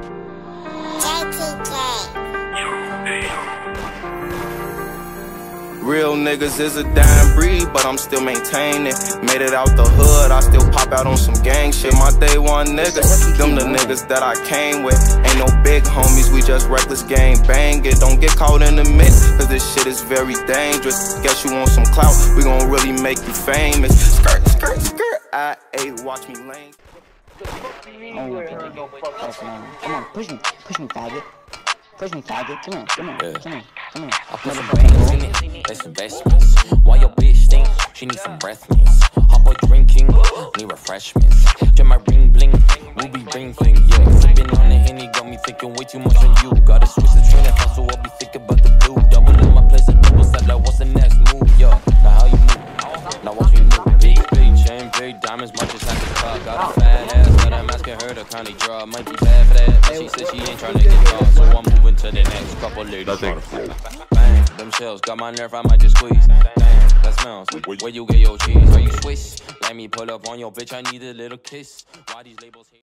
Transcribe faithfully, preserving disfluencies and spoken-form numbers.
Real niggas is a dying breed, but I'm still maintaining. Made it out the hood, I still pop out on some gang shit. My day one niggas, them the niggas that I came with. Ain't no big homies, we just reckless gang bang it. Don't get caught in the mix, cause this shit is very dangerous. Guess you want some clout, we gon' really make you famous. Skirt, skirt, skirt, I ate, watch me lane. Come on, push me, push me, faggot. Push me, faggot. Come on, come on, yeah. come on, come on. I put some bangs in it, that's investments. Why your bitch think she needs some breath mints? Hot boy drinking, need refreshments. Get my ring bling, ruby ring fling, yeah. Sipping on the Henny, got me thinking way too much on you. Gotta switch the train of thought, so I'll be thinking about the blue. Double in my place, a double side, like what's the next move, yeah. Now how you move, now watch me move. Big, big chain, big diamonds, much as I can cut. Got a fat ass, but I'm asking her to kindly draw. Might be bad for that, but she said she ain't trying to get caught, so I'm moving to the next couple ladies. Bang, them shells got my nerve, I might just squeeze. Damn, that smells. Where you get your cheese? Are you Swiss? Let me pull up on your bitch, I need a little kiss. Why these labels hate?